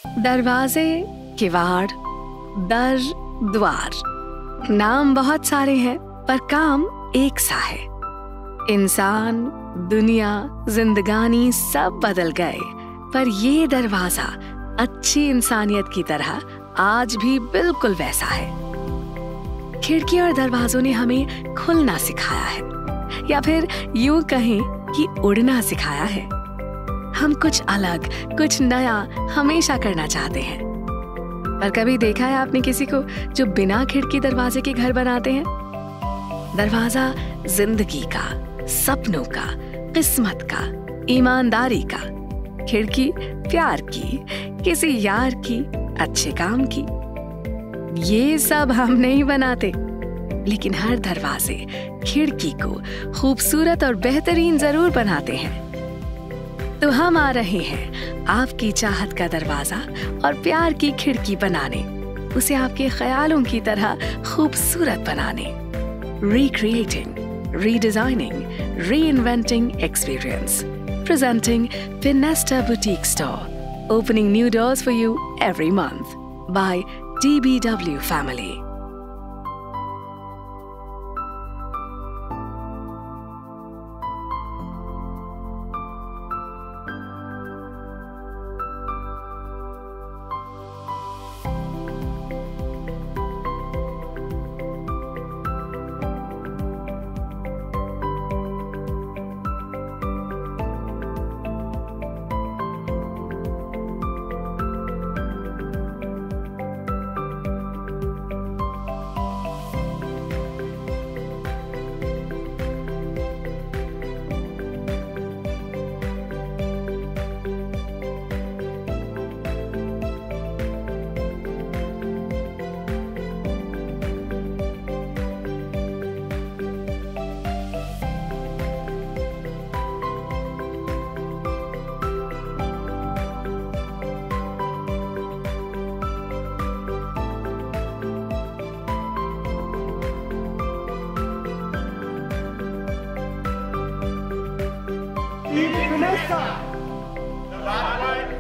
दरवाजे, किवाड़, दर, द्वार, नाम बहुत सारे हैं पर काम एक सा है। इंसान, दुनिया, जिंदगानी सब बदल गए, पर ये दरवाजा अच्छी इंसानियत की तरह आज भी बिल्कुल वैसा है। खिड़की और दरवाजों ने हमें खुलना सिखाया है, या फिर यूं कहें कि उड़ना सिखाया है। हम कुछ अलग, कुछ नया हमेशा करना चाहते हैं। पर कभी देखा है आपने किसी को जो बिना खिड़की दरवाजे के घर बनाते हैं? दरवाजा जिंदगी का, सपनों का, किस्मत का, ईमानदारी का। खिड़की प्यार की, किसी यार की, अच्छे काम की। ये सब हम नहीं बनाते, लेकिन हर दरवाजे खिड़की को खूबसूरत और बेहतरीन जरूर बनाते हैं। तो हम आ रहे हैं आपकी चाहत का दरवाजा और प्यार की खिड़की बनाने, उसे आपके ख्यालों की तरह खूबसूरत बनाने। Recreating, redesigning, reinventing experience. Presenting Finesta Boutique Store. Opening new doors for you every month. By DBW Family. Finesta, the bad